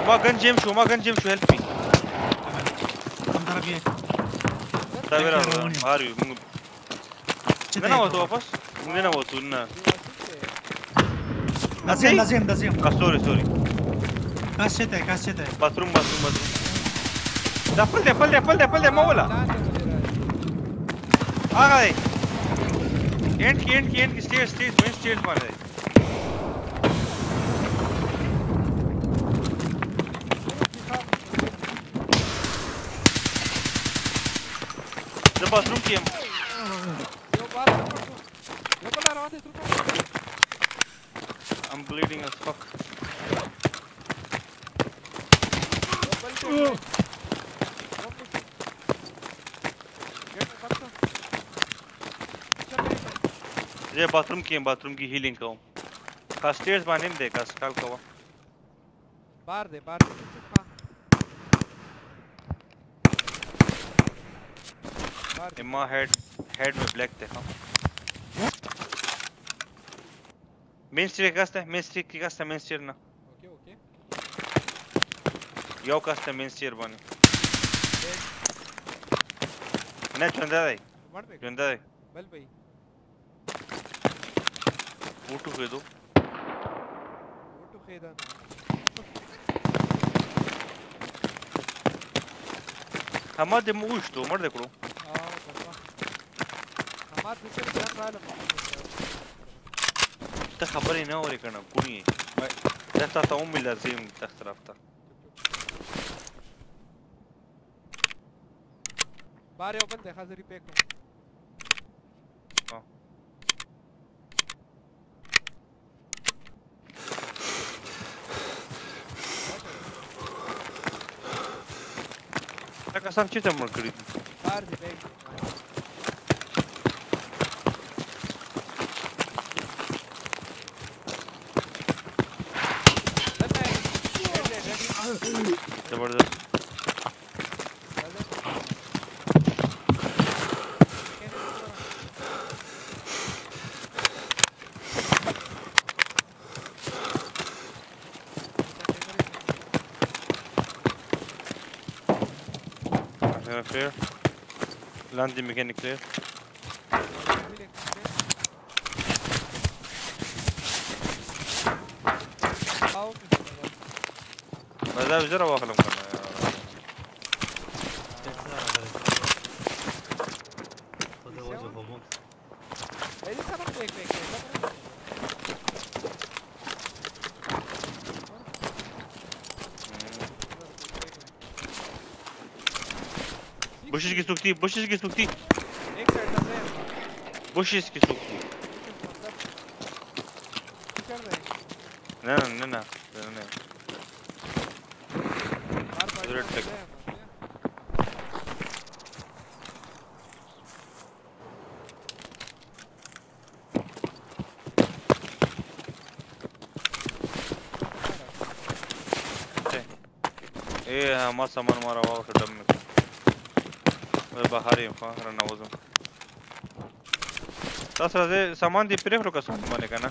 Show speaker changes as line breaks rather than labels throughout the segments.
وما جن جيم شو هيلب مي
كم ضرب ايه
تابع هاري من هو تو واپس من هو تو نه
لازم
سوري
كاسيته
باثروم دا فل ده ما ولا هاي and stairs main stairs मार दे the bathroom की I'm bleeding as fuck ये bathroom की हीलिंग का हूँ का स्टेयर्स बांधने दे का स्काल का वो
बाहर दे
इम्मा हेड में ब्लैक देखा मेन स्टेयर की कास्ता मेन स्टेयर ना
ओके
यो कास्ता मेन स्टेयर बने ना चंदा दे
बल भाई
ऊटू खेदो
ना
हमारे मुझ तो मर दे करो
हमारे दूसरे जान रहा है
तो खबर ही ना हो रही करना कुनी मैं जैसा था उम्मीद लजीम तक तरफ था
बाहर ओपन देखा जरी पे को
कसम चीज़ मर करी
बाहर दे बैग
जबरदस्त clear. Landing mechanic clear. ماذا بجرى واخلهم كنا बुशिश की सूखती
एक साइड से
बुशिश की सूखती ना
रेड तक
ए हमारा सामान मारा हुआ उस डम में बाहर ही रना वजन तासरा सामान दी प्रेफर का सामान माने का ना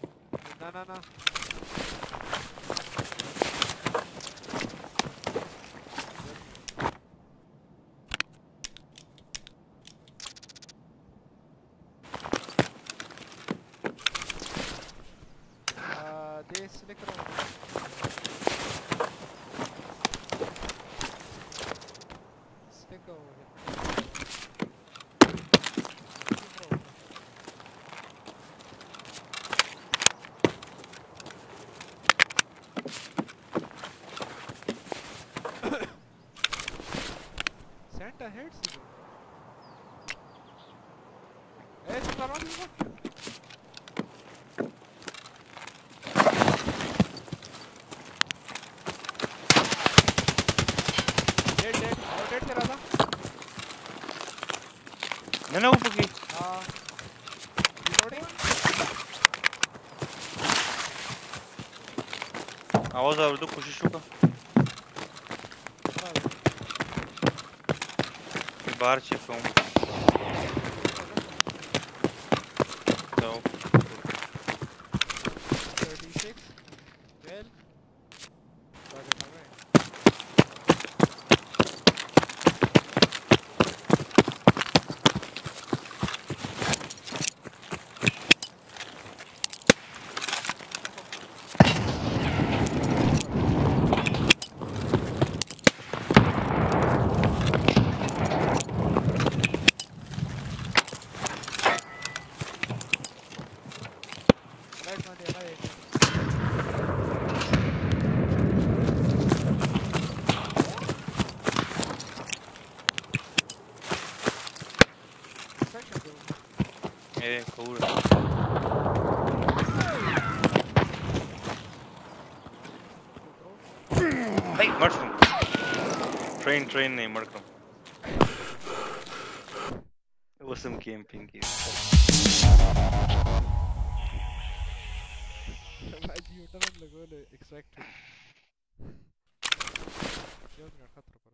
ना ऊपर की आवाज आ रही तो कोशिश होगा बाहर शिफ्ट हूँ तो
36 well
ايه كورة hey Markham train name Markham awesome camping here
بعد يوترن لقوله extracted يوم خطر